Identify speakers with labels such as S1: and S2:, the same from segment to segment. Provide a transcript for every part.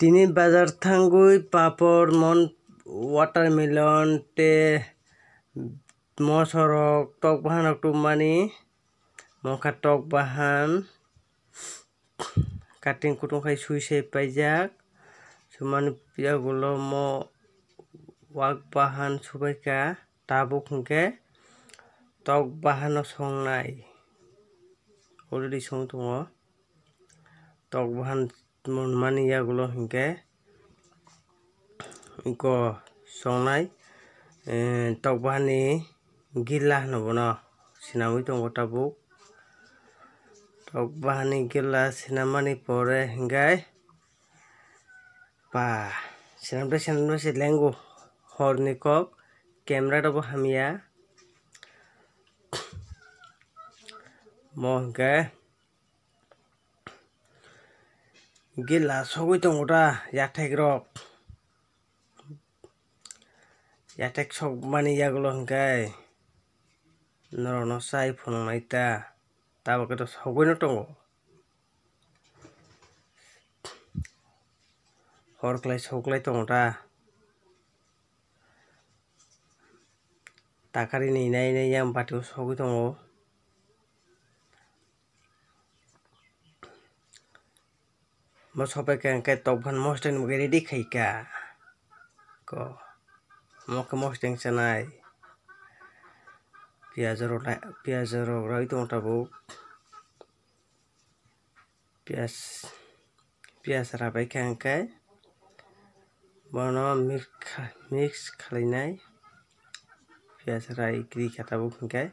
S1: Tini bazar thangui papor mon watermelon te mosorok tokbahan tumani monka tokbahan kating kutung kai suise paijak sumani piagulo mo wakbahan subaika tabuk hingke tokbahan songnai already song tongo tokbahan mani yagulo hingke go songnai tokbahan ni gila nobono sinamui tongo tabuk tokbahan ni gila sinamani pore hinggai pa sinamda se lengo horni kok camera dobo hamia mo hingke gila sogui tongo ta yatek rok yatek sok mani yagulo hingkai norok no sai phunung naita tabo keto sogui no tongo horklai soklai tongo ta takari ni nai yang batu sogui tongo mo sopai ke tokbahan mosteng mo ready khaika ko mo ke mosteng sanai piaz rok rai tong tabuk piaz rabai kangkai bono mix khlainai piaz rai kri katabuk hingkai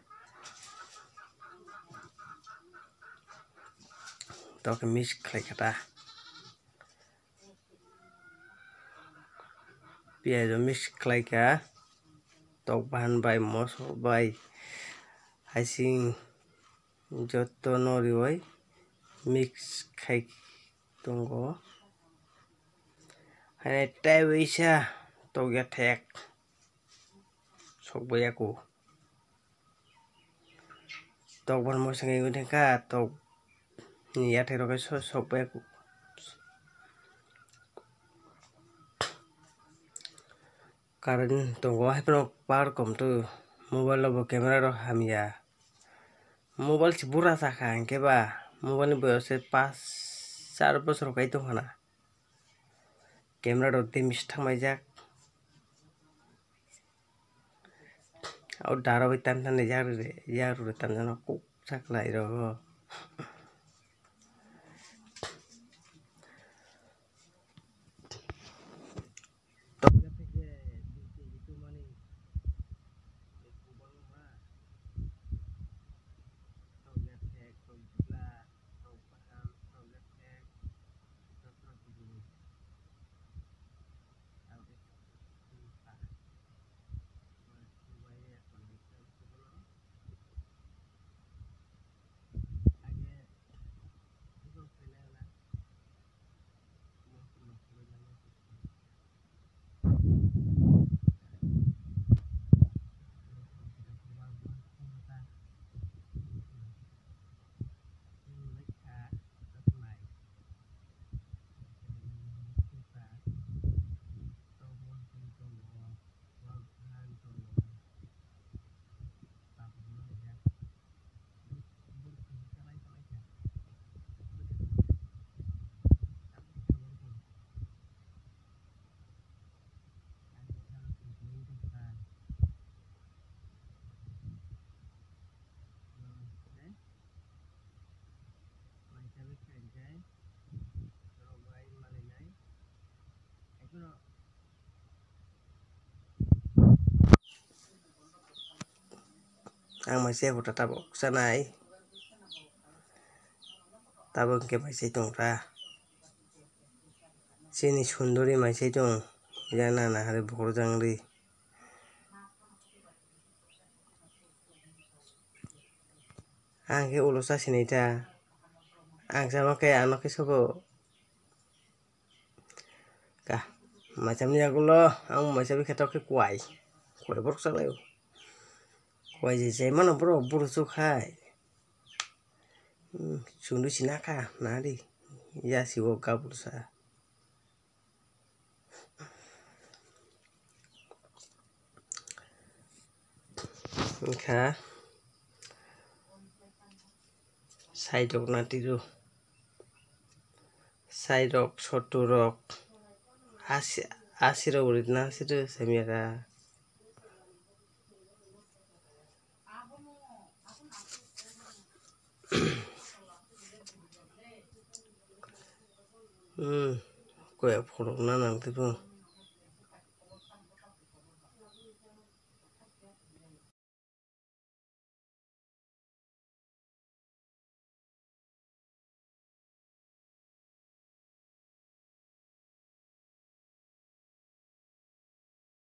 S1: tok mix khlai kata piaz mix khlai ka tokbahan bai moso bai haising joto nori oi mix khai tongo hane tai wisa tokya thek sokbai aku tokbahan mosangai guneka tok ni yatek rok sokbai aku karon tongo haipno power kom tu mobile lobo camera rok hamia mobile si bura saka hingke ba mobile ni boyos 5-4 bosor kai tongkhana camera rok demis thangmaijak au daro bai tan yaru tanjano kuk saklai rogo ang masih aku tabok sanai tabok ke masih tongra sini sundori masih tong jana na hari bukor jangri ang ke ulosa sini ta ang sama ke anak ke sobo kah macam ni aku lo ang macam ketok ke kuai borok salai kuai je mana bro bursu khai sundu sinaka nari ya si woka bursa Ka saidok na tiru saidok soturok asirok urit na situ semiara koyak phorok na nang tibu